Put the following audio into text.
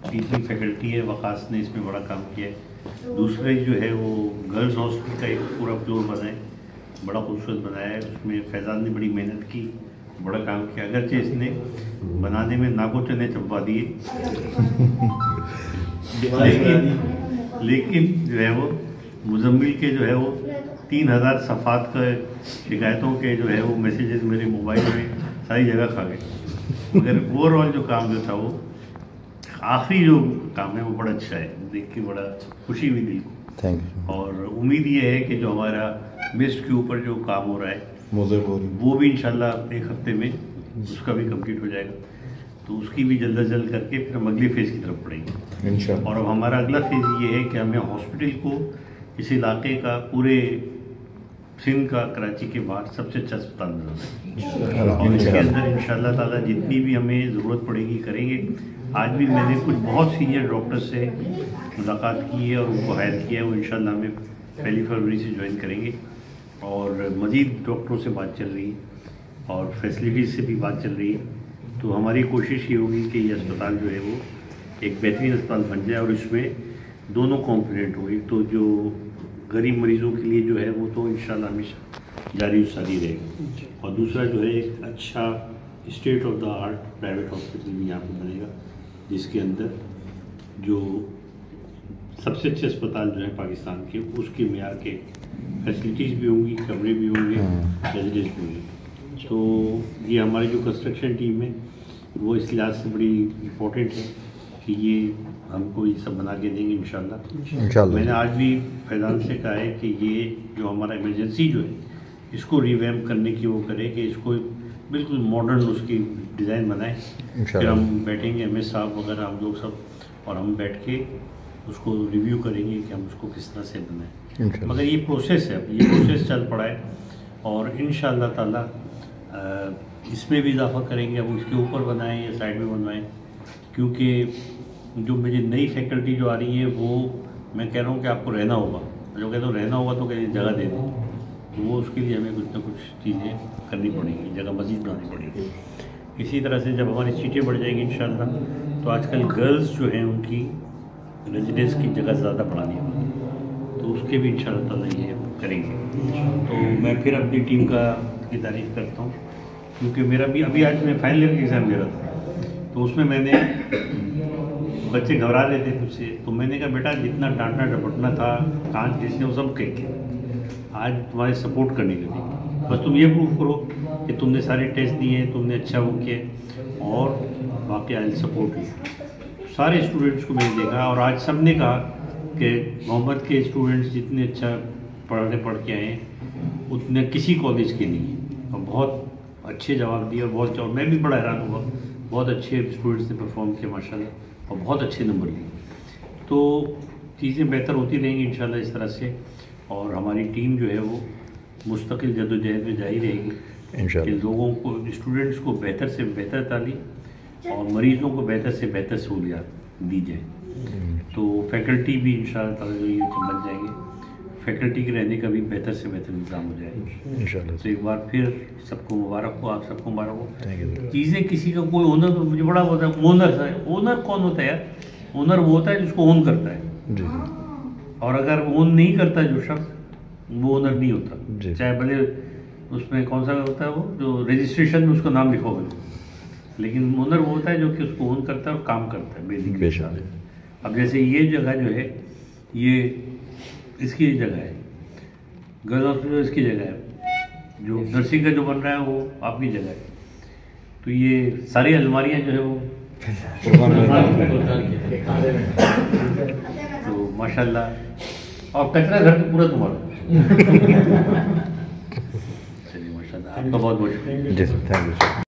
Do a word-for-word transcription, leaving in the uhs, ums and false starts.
Teaching faculty है, वकास ने इसमें बड़ा काम किया है। दूसरे जो है वो गर्ल्स हॉस्टल का एक पूरा फ्लोर बना है, बड़ा खूबसूरत बनाया है। उसमें फैज़ान ने बड़ी मेहनत की, बड़ा काम किया। अगरचे इसने बनाने में नाको चने चबवा दिए लेकिन लेकिन जो है वो मुजम्मिल के जो है वो तीन हज़ार सफ़ात का शिकायतों के जो है वो मैसेजेस मेरे मोबाइल में सारी जगह खा गए। मगर ओवरऑल जो काम जो था वो आखिरी जो काम है वो बड़ा अच्छा है, देख के बड़ा खुशी हुई दिल को। Thank you. और उम्मीद ये है कि जो हमारा मिस्ट के ऊपर जो काम हो रहा है वो वो भी इंशाल्लाह एक हफ्ते में उसका भी कंप्लीट हो जाएगा, तो उसकी भी जल्द अज जल्द करके फिर हम अगले फेज़ की तरफ बढ़ेंगे इंशाल्लाह। और अब हमारा अगला फेज़ ये है कि हमें हॉस्पिटल को इस इलाके का पूरे सिंध का कराची के बाहर सबसे अच्छा अस्पताल बनाना है और इसके अंदर इंशाल्लाह ताला जितनी भी हमें ज़रूरत पड़ेगी करेंगे। आज भी मैंने कुछ बहुत सीनियर डॉक्टर से मुलाकात की है और उनको हायर किया है, वो इंशाल्लाह हमें पहली फरवरी से ज्वाइन करेंगे। और मज़ीद डॉक्टरों से बात चल रही है और फैसिलिटीज़ से भी बात चल रही है। तो हमारी कोशिश ये होगी कि ये अस्पताल जो है वो एक बेहतरीन अस्पताल बन जाए और इसमें दोनों कॉम्पोनेंट हो। एक तो जो गरीब मरीज़ों के लिए जो है वो तो इंशाल्लाह हमेशा जारी सारी रहेगा और दूसरा जो है एक अच्छा state of the art private hospital भी यहाँ पर बनेगा, जिसके अंदर जो सबसे अच्छे अस्पताल जो है पाकिस्तान के उसके मेयार के फैसिलिटीज़ भी होंगी, कमरे भी होंगे, रेजिडेंस भी होंगे। तो ये हमारी जो कंस्ट्रक्शन टीम है वो इस लिहाज से बड़ी इम्पोर्टेंट है कि ये हमको ये सब बना के देंगे इंशाल्लाह। मैंने आज भी फैज़ान से कहा है कि ये जो हमारा इमरजेंसी जो है इसको रिवैम्प करने की वो करे कि इसको बिल्कुल मॉडर्न उसकी डिज़ाइन बनाए। फिर हम बैठेंगे एम एस साहब वगैरह हम लोग सब और हम बैठ के उसको रिव्यू करेंगे कि हम उसको किस तरह से बनाएं। मगर ये प्रोसेस है, ये प्रोसेस चल पड़ा है और इंशाल्लाह ताला इसमें भी इजाफा करेंगे। अब उसके ऊपर बनाएं या साइड में बनवाएं, क्योंकि जो मेरी नई फैकल्टी जो आ रही है वो मैं कह रहा हूँ कि आपको रहना होगा। जो कहते हो रहना होगा तो कहीं जगह दे दें, तो वो उसके लिए हमें कुछ ना कुछ चीज़ें करनी पड़ेंगी, जगह मज़ीद बनानी पड़ेगी। इसी तरह से जब हमारी सीटें बढ़ जाएंगी इंशाल्लाह, तो आजकल गर्ल्स जो हैं उनकी रेजिडेंस की जगह ज़्यादा बढ़ानी होगी, तो उसके भी इंशाल्लाह ताला ये करेंगे। तो मैं फिर अपनी टीम का की तारीफ़ करता हूँ, क्योंकि मेरा भी अभी आज मैं फाइनल ईयर का एग्ज़ाम दे रहा था, तो उसमें मैंने बच्चे घबरा रहे थे मुझसे, तो मैंने कहा बेटा जितना डांटना डपटना था कान जिसने वो सब कह के आज तुम्हारे सपोर्ट करने के लिए, बस तुम ये प्रूव करो कि तुमने सारे टेस्ट दिए, तुमने अच्छा वो किया और बाकी आई सपोर्ट यू। सारे स्टूडेंट्स को मैंने देखा और आज सब ने कहा कि मोहम्मद के स्टूडेंट्स जितने अच्छा पढ़ने पढ़ के आए हैं उतने किसी कॉलेज के नहीं, और बहुत अच्छे जवाब दिए और बहुत और मैं भी बड़ा हैरान हुआ, बहुत अच्छे स्टूडेंट्स ने परफॉर्म किया माशाल्लाह और बहुत अच्छे नंबर लिए। तो चीज़ें बेहतर होती रहेंगी इंशाल्लाह इस तरह से, और हमारी टीम जो है वो मुस्तकिल जद्दोजहद में जारी रहेगी कि लोगों को, स्टूडेंट्स को बेहतर से बेहतर तालीम और मरीज़ों को बेहतर से बेहतर सहूलियात दी जाए। तो फैकल्टी भी इंशाल्लाह ताला जो ये बन जाएंगे, फैकल्टी के रहने का भी बेहतर से बेहतर इंतजाम हो जाएगा इंशाल्लाह। तो एक बार फिर सबको मुबारक हो, आप सबको मुबारक हो। चीज़ें किसी का कोई ओनर, तो मुझे बड़ा होता है ओनर है, ओनर कौन होता है यार? ओनर वो होता है जिसको ओन करता है, और अगर ओन नहीं करता जो शख्स, वो ओनर नहीं होता, चाहे भले उसमें कौन सा होता है वो जो रजिस्ट्रेशन में उसका नाम लिखा होगा, लेकिन ओनर वो होता है जो कि उसको ओन करता है और काम करता है बेसिक। अब जैसे ये जगह जो है ये इसकी जगह है, गर्ल्स हॉस्पिटल इसकी जगह है, जो नर्सिंग का जो बन रहा है वो आपकी जगह है, तो ये सारी अलमारियाँ जो है वो तो माशाल्लाह, और कचरा घर तो पूरा तुम्हारा। चलिए माशाल्लाह, आपका बहुत बहुत शुक्रिया। जी सर, थैंक यू सर।